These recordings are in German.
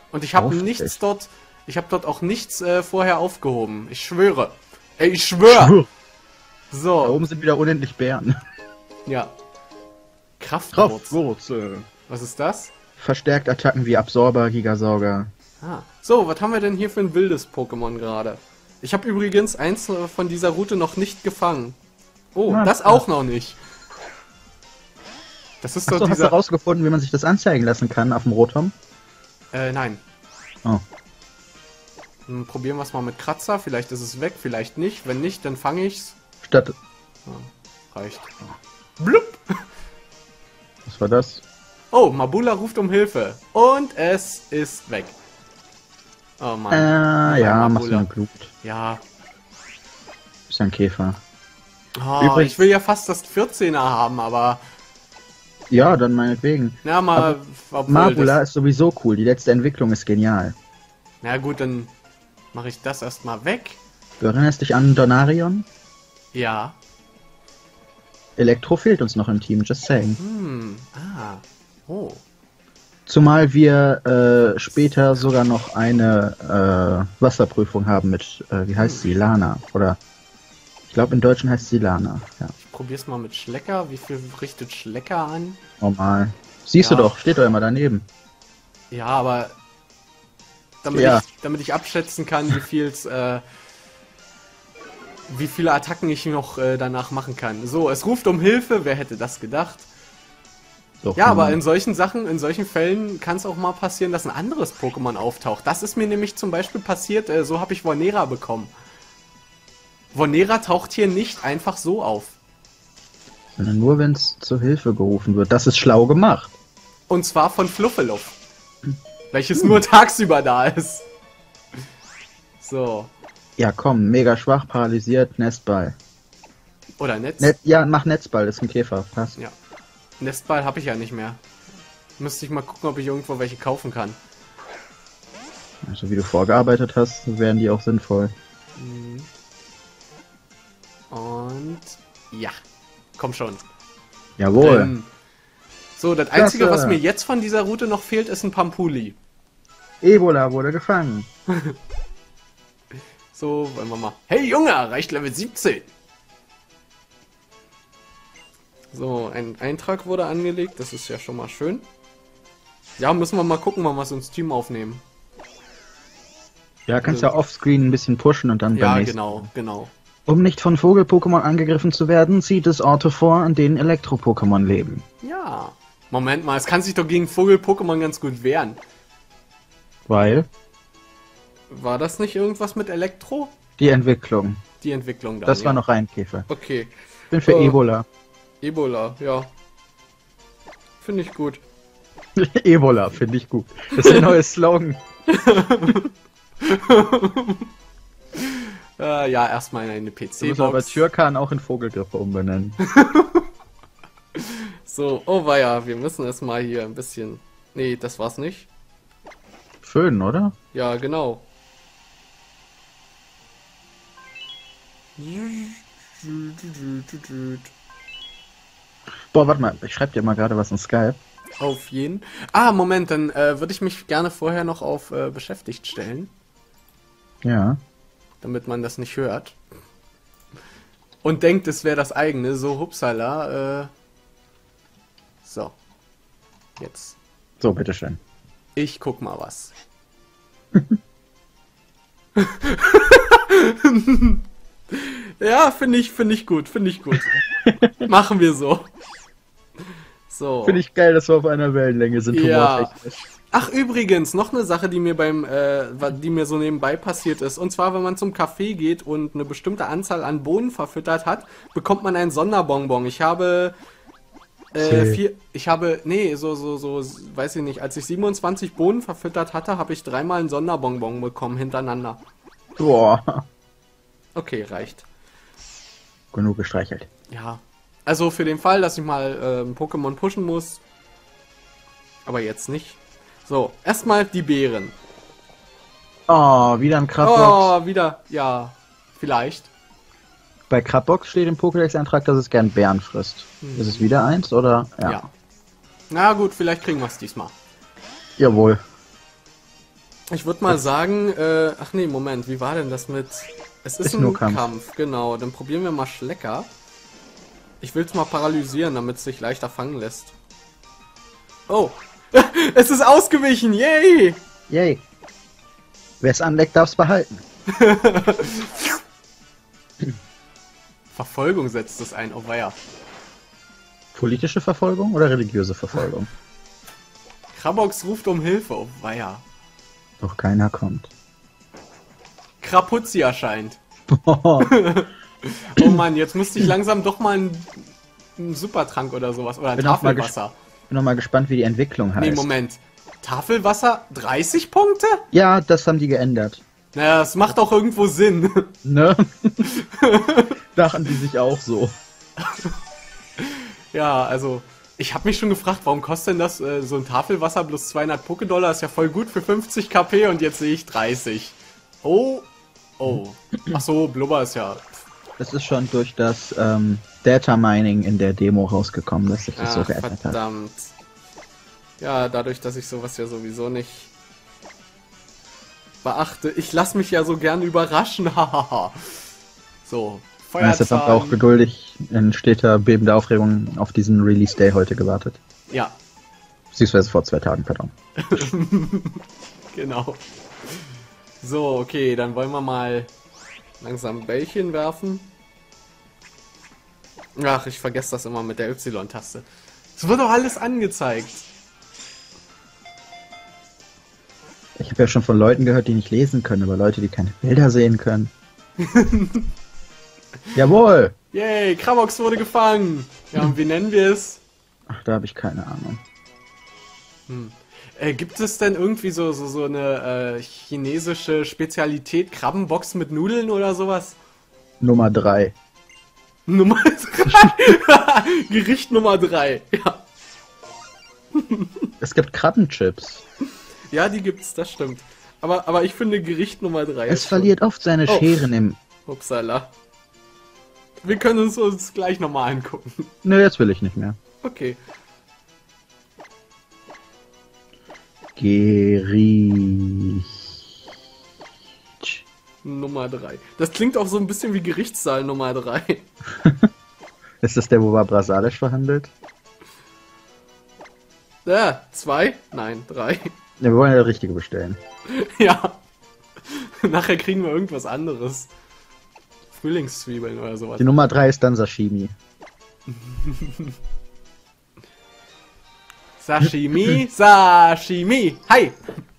Und ich habe nichts dort, ich habe dort auch nichts vorher aufgehoben. Ich schwöre. Ey, ich schwöre. So. Da oben sind wieder unendlich Bären. Ja. Kraftwurzel. Kraftwurzel. Was ist das? Verstärkt Attacken wie Absorber, Gigasauger. Ah. So, was haben wir denn hier für ein wildes Pokémon gerade? Ich habe übrigens eins von dieser Route noch nicht gefangen. Oh, Na, das auch noch nicht. Das ist doch Achso, hast du dieser... rausgefunden, wie man sich das anzeigen lassen kann auf dem Rotom? Nein. Oh. Probieren wir es mal mit Kratzer. Vielleicht ist es weg, vielleicht nicht. Wenn nicht, dann fange ich's. Statt... Ja, reicht. Blub! Was war das? Oh, Mabula ruft um Hilfe. Und es ist weg. Oh Mann. Ja, Mabula. machst du eine Glut. Ja. Ist ja ein Käfer. Oh, Übrigens- ich will ja fast das 14er haben, aber... Ja, dann meinetwegen. Na, mal... obwohl Mabula ist sowieso cool, die letzte Entwicklung ist genial. Na gut, dann mache ich das erstmal weg. Du erinnerst dich an Donarion? Ja. Elektro fehlt uns noch im Team, just saying. Oh. Zumal wir später sogar noch eine Wasserprüfung haben mit, wie heißt sie, Lana, oder? Ich glaube im Deutschen heißt sie Lana, ja. Ich probier's mal mit Schlecker. Wie viel richtet Schlecker an? Normal. Siehst Ja. du doch, steht doch immer daneben. Ja, aber... Damit, Ja. damit ich abschätzen kann, wie viele Attacken ich noch danach machen kann. So, es ruft um Hilfe. Wer hätte das gedacht? Doch, Ja, aber normal. in solchen Sachen, in solchen Fällen kann es auch mal passieren, dass ein anderes Pokémon auftaucht. Das ist mir nämlich zum Beispiel passiert, so habe ich Vonera bekommen. Vonera taucht hier nicht einfach so auf. Sondern nur, wenn es zur Hilfe gerufen wird. Das ist schlau gemacht. Und zwar von Fluffeluff. Welches nur tagsüber da ist. So. Ja, komm, mega schwach, paralysiert, Nestball. Oder Netz. Ja, mach Netzball, das ist ein Käfer, passt. Ja. Nestball habe ich ja nicht mehr. Müsste ich mal gucken, ob ich irgendwo welche kaufen kann. Also wie du vorgearbeitet hast, wären die auch sinnvoll. Und... ja. Komm schon. Jawohl. So, das Einzige, Klasse. was mir jetzt von dieser Route noch fehlt, ist ein Pampuli. Ebola wurde gefangen. So, wollen wir mal... Hey Junge, reicht Level 17. So, ein Eintrag wurde angelegt. Das ist ja schon mal schön. Ja, müssen wir mal gucken, wann wir es ins Team aufnehmen. Ja, kannst ja offscreen ein bisschen pushen und dann Ja, beim nächsten. genau. Um nicht von Vogel-Pokémon angegriffen zu werden, zieht es Orte vor, an denen Elektro-Pokémon leben. Ja. Moment mal, es kann sich doch gegen Vogel-Pokémon ganz gut wehren. Weil War das nicht irgendwas mit Elektro? die Entwicklung. Die Entwicklung da. Das war noch Reinkäfer. Okay. Ich bin für Ebola. Ebola, ja. Finde ich gut. Ebola, finde ich gut. Das ist der neue Slogan. Ja, erstmal in eine Du musst aber PC-Box. Türkan auch in Vogelgrippe umbenennen. So, oh weia, wir müssen erstmal hier ein bisschen... Nee, das war's nicht. Föhn, oder? Ja, genau. Boah, warte mal, ich schreibe dir mal gerade was in Skype. Auf jeden. Ah, Moment, dann würde ich mich gerne vorher noch auf beschäftigt stellen, Ja. damit man das nicht hört. Und denkt, es wäre das eigene. So, hupsala. So. Jetzt. So, bitteschön. Ich guck mal was. Ja, finde ich gut, Machen wir so. So. Finde ich geil, dass wir auf einer Wellenlänge sind, Ja. humortechnisch. Ach, übrigens, noch eine Sache, die mir die mir so nebenbei passiert ist. Und zwar, wenn man zum Café geht und eine bestimmte Anzahl an Bohnen verfüttert hat, bekommt man einen Sonderbonbon. Ich habe, weiß ich nicht, als ich 27 Bohnen verfüttert hatte, habe ich 3-mal einen Sonderbonbon bekommen, hintereinander. Boah. Okay, reicht. Genug gestreichelt. Ja. Also für den Fall, dass ich mal ein Pokémon pushen muss. Aber jetzt nicht. So, erstmal die Beeren. Oh, wieder ein Krabbox. Oh, wieder. Ja, vielleicht. Bei Krabbox steht im Pokédex-Eintrag, dass es gern Bären frisst. Ist es wieder eins, oder? Ja. Na gut, vielleicht kriegen wir es diesmal. Jawohl. Ich würde mal sagen, ach nee, Moment, wie war denn das mit... Es ist ein nur Kampf. Kampf, genau. Dann probieren wir mal Schlecker. Ich will es mal paralysieren, damit es sich leichter fangen lässt. Oh, es ist ausgewichen, yay! Yay. Wer es anleckt, darf es behalten. Verfolgung setzt es ein, oh weia. Politische Verfolgung oder religiöse Verfolgung? Krabox ruft um Hilfe, oh weia. Doch keiner kommt. Krapuzzi erscheint. Boah. Oh Mann, jetzt müsste ich langsam doch mal einen Supertrank oder sowas. Oder ein Bin auch mal Tafelwasser. Bin noch mal gespannt, wie die Entwicklung heißt. Nee, Moment. Tafelwasser 30 Punkte? Ja, das haben die geändert. Naja, das macht auch irgendwo Sinn. Ne? Dachten die sich auch so. Ja, also, ich habe mich schon gefragt, warum kostet denn das so ein Tafelwasser plus 200 Pokédollar? Ist ja voll gut für 50 KP und jetzt sehe ich 30. Oh, oh. Ach so, Blubber ist ja... Das ist schon durch das Data Mining in der Demo rausgekommen, dass sich das so geändert hat. Verdammt. Ja, dadurch, dass ich sowas ja sowieso nicht beachte. Ich lasse mich ja so gern überraschen, hahaha. So, Deshalb haben wir auch geduldig in steter bebender Aufregung auf diesen Release Day heute gewartet. Ja, Beziehungsweise vor 2 Tagen, pardon. genau. So, okay, dann wollen wir mal langsam Bällchen werfen. Ach, ich vergesse das immer mit der Y-Taste. Es wird doch alles angezeigt. Ich habe ja schon von Leuten gehört, die nicht lesen können, aber Leute, die keine Bilder sehen können. Jawohl! Yay, Krabox wurde gefangen. Ja, und wie nennen wir es? Ach, da habe ich keine Ahnung. Gibt es denn irgendwie so eine chinesische Spezialität, Krabbenbox mit Nudeln oder sowas? Nummer 3. Nummer 3. Gericht Nummer 3. Ja. Es gibt Krabbenchips. Ja, die gibt's, das stimmt. Aber ich finde Gericht Nummer 3. Es verliert oft seine Scheren im... Upsala. Wir können uns gleich nochmal angucken. Ne, jetzt will ich nicht mehr. Okay. Gericht. Nummer 3. Das klingt auch so ein bisschen wie Gerichtssaal Nummer 3. Ist das der, wo Barbara Salisch verhandelt? Ja, 2? Nein, 3. Ja, wir wollen ja das Richtige bestellen. Ja. Nachher kriegen wir irgendwas anderes. Frühlingszwiebeln oder sowas. Die Nummer 3 ist dann Sashimi. Sashimi, Sashimi. Hi.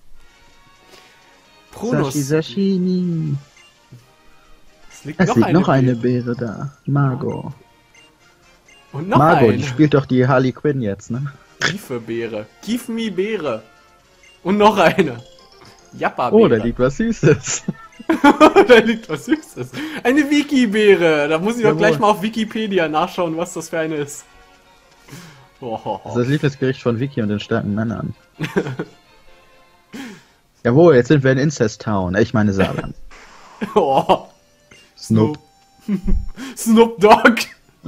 Prunus. Sashimi. Es liegt, Es liegt noch eine Beere. Beere da. Margot. Und noch Margot, eine. die spielt doch die Harley Quinn jetzt, ne? Kiefebeere. Give me Beere. Und noch eine. Jappa-Beere. Oh, da liegt was Süßes. Da liegt was Süßes. Eine Wiki-Beere. Da muss ich doch Jawohl. gleich mal auf Wikipedia nachschauen, was das für eine ist. Das ist das Lieblingsgericht von Vicky und den starken Männern. Jawohl, jetzt sind wir in Incest Town. Ich meine Saarland. Oh. Snoop. Snoop Dogg.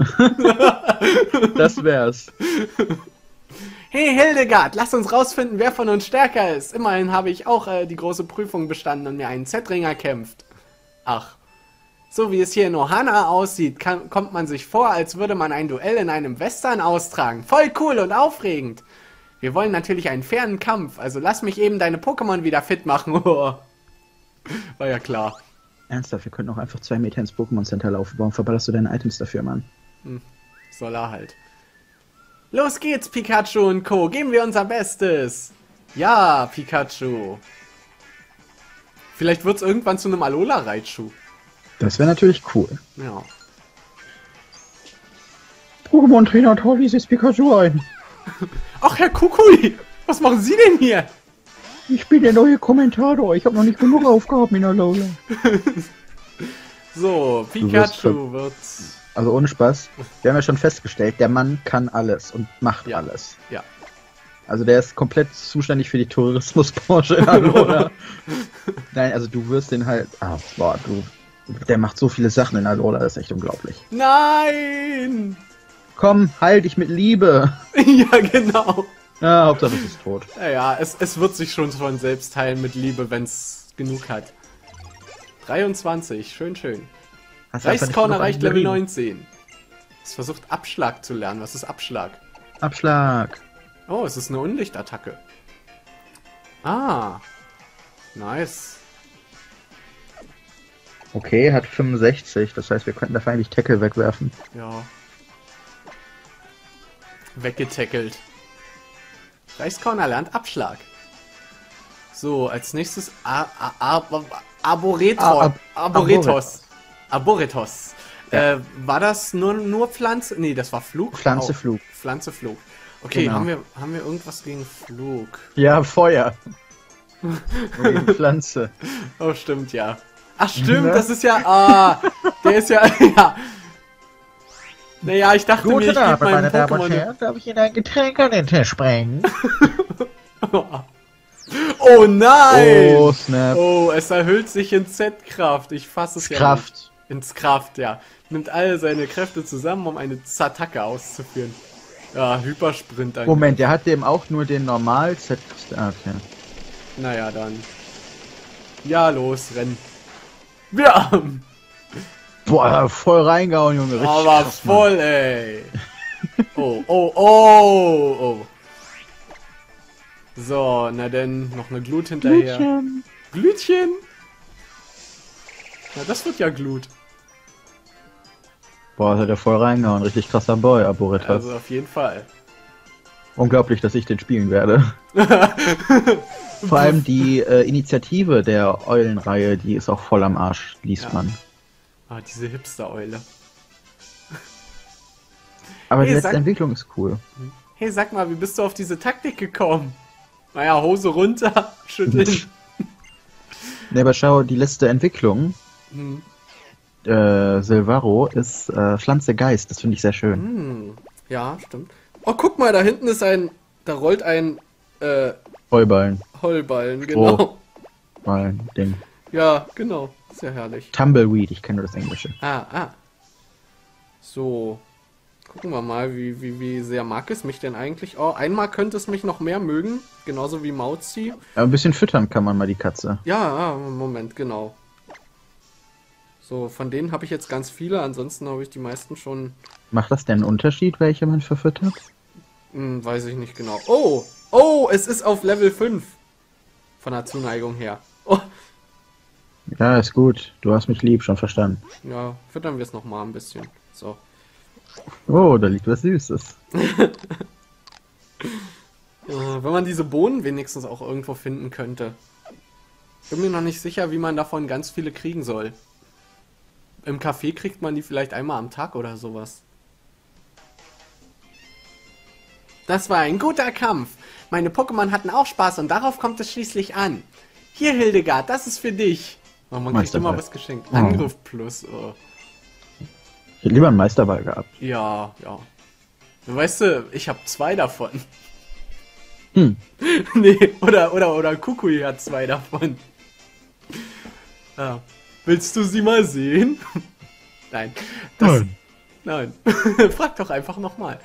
Das wär's. Hey Hildegard, lass uns rausfinden, wer von uns stärker ist. Immerhin habe ich auch die große Prüfung bestanden und mir einen Z-Ring erkämpft. Ach. So wie es hier in Ohana aussieht, kommt man sich vor, als würde man ein Duell in einem Western austragen. Voll cool und aufregend. Wir wollen natürlich einen fairen Kampf, also lass mich eben deine Pokémon wieder fit machen. War ja klar. Ernsthaft, wir könnten auch einfach 2 Meter ins Pokémon Center laufen. Warum verballerst du deine Items dafür, Mann? Soll er halt. Los geht's, Pikachu und Co. Geben wir unser Bestes. Ja, Pikachu. Vielleicht wird's irgendwann zu einem Alola Raichu. Das wäre natürlich cool. Ja. Pokémon-Trainer Tauli setzt Pikachu ein. Ach, Herr Kukui, was machen Sie denn hier? Ich bin der neue Kommentator. Ich habe noch nicht genug Aufgaben in Alola. So, Pikachu wird... Also ohne Spaß. Wir haben ja schon festgestellt, der Mann kann alles und macht alles. Ja. Also der ist komplett zuständig für die Tourismusbranche in Alola. Nein, also du wirst den halt... Ah, boah, der macht so viele Sachen in Alola, das ist echt unglaublich. Nein! Komm, heil dich mit Liebe. Ja, genau. Ja, Hauptsache es ist tot. Naja, es wird sich schon von selbst heilen mit Liebe, wenn es genug hat. 23, schön, schön. Hast einfach nicht Reiskorn genug erreicht Level Artillerie. 19. Es versucht Abschlag zu lernen. Was ist Abschlag? Abschlag. Oh, es ist eine Unlichtattacke. Ah. Nice. Okay, hat 65, das heißt, wir könnten dafür eigentlich Tackle wegwerfen. Ja. Weggetackelt. Reiskorn erlernt Abschlag. So, als nächstes Arboretos. Arboretos. Ja. War das nur Pflanze? Nee, das war Flug. Pflanze, Flug. Pflanze, Flug. Okay, Genau. haben wir irgendwas gegen Flug? Ja, Feuer. Die Pflanze. Oh, stimmt, ja. Ach, stimmt, Ne? das ist ja... der ist ja... ja. Naja, ich dachte mir, ich gebe meinen Pokémon... darf ich Ihnen ein Getränk an den Tisch bringen? Oh nein! Oh, Snap. Oh, es erhöht sich in Z-Kraft. Ich fasse es ja Kraft. nicht. Ins Kraft, ja. Nimmt all seine Kräfte zusammen, um eine Attacke auszuführen. Ja, Hypersprint. Moment, der hat dem auch nur den normal Z... Okay. Naja, dann. Ja, los, renn. Ja! Boah, voll reingehauen, Junge. Richtig Aber krass, Mann. voll, ey. Oh, oh, oh, oh. So, na denn, noch eine Glut hinterher. Glütchen. Glütchen? Na, das wird ja Glut. Boah, das hat er voll reingehauen. Richtig krasser Boy, Arboretos. Also auf jeden Fall. Unglaublich, dass ich den spielen werde. Vor allem die Initiative der Eulenreihe, die ist auch voll am Arsch, liest Ja. man. Ah, diese Hipster-Eule. Aber Hey, die letzte sag- Entwicklung ist cool. Hey, sag mal, wie bist du auf diese Taktik gekommen? Naja, Hose runter, schütteln. Ne, aber schau, die letzte Entwicklung, Hm. Silvaro, ist Pflanze Geist. Das finde ich sehr schön. Hm. Ja, stimmt. Oh, guck mal, da hinten ist da rollt ein Heuballen, Heulballen, genau. Ballen-Ding. Ja, genau. Sehr herrlich. Tumbleweed, ich kenne nur das Englische. Ah. So. Gucken wir mal, wie sehr mag es mich denn eigentlich? Oh, einmal könnte es mich noch mehr mögen. Genauso wie Mauzi. Aber ein bisschen füttern kann man mal die Katze. Ja, Moment, genau. So, von denen habe ich jetzt ganz viele. Ansonsten habe ich die meisten schon... Macht das denn einen Unterschied, welche man verfüttert? weiß ich nicht genau. Oh, es ist auf Level 5. Von der Zuneigung her. Oh, Ja, ist gut. Du hast mich lieb, schon verstanden. ja, füttern wir es nochmal ein bisschen. So. Oh, da liegt was Süßes. Wenn man diese Bohnen wenigstens auch irgendwo finden könnte. Bin mir noch nicht sicher, wie man davon ganz viele kriegen soll. Im Café kriegt man die vielleicht einmal am Tag oder sowas. Das war ein guter Kampf. Meine Pokémon hatten auch Spaß und darauf kommt es schließlich an. Hier, Hildegard, das ist für dich. Oh, man kriegt Meisterball. immer was geschenkt. Oh. Angriff plus. Oh. Ich hätte lieber einen Meisterball gehabt. Ja. Weißt du, ich habe 2 davon. Hm. Nee, oder Kukui hat 2 davon. Ja. Willst du sie mal sehen? Nein. Nein. Frag doch einfach nochmal.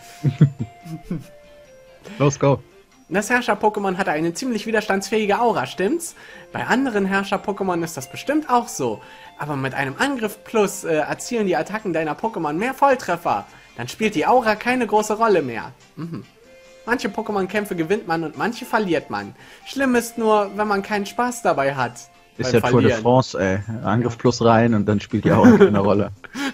Los, go. Das Herrscher-Pokémon hatte eine ziemlich widerstandsfähige Aura, stimmt's? Bei anderen Herrscher-Pokémon ist das bestimmt auch so. Aber mit einem Angriff plus erzielen die Attacken deiner Pokémon mehr Volltreffer. Dann spielt die Aura keine große Rolle mehr. Manche Pokémon-Kämpfe gewinnt man und manche verliert man. Schlimm ist nur, wenn man keinen Spaß dabei hat. Ist beim ja Tour de Verlieren. France, ey. Angriff plus rein und dann spielt die auch eine Rolle.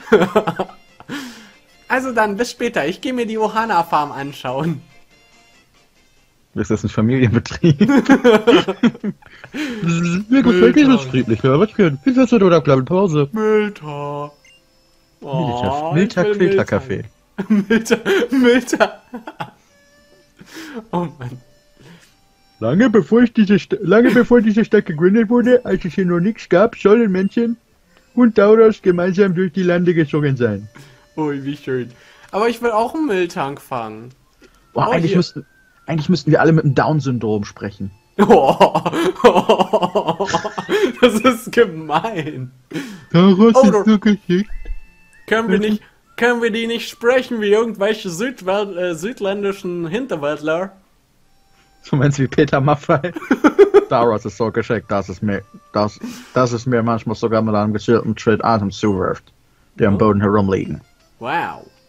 Also dann, bis später. Ich gehe mir die Ohana-Farm anschauen. Ist das ein Familienbetrieb? Mir gefällt dieses friedlich, ja, was für ein Pizza oder kleine Pause. Milter. Oh, Milter ich will Filterkaffee. Milter. Oh Mann. Lange bevor diese Stadt gegründet wurde, als es hier noch nichts gab, sollen Männchen und Tauros gemeinsam durch die Lande gezogen sein. Ui, wie schön. Aber ich will auch einen Miltank fangen. Boah, Oh, eigentlich hier. müssten wir alle mit dem Down-Syndrom sprechen. Oh, das ist gemein. Tauros Oh, ist so geschickt. Können wir die nicht sprechen wie irgendwelche südländischen Hinterwäldler? So meinst wie Peter Maffay. Daraus ist so geschickt, dass es mir manchmal sogar mit einem gezielten Tritt Atem zuwirft, die am Boden herumliegen. Wow.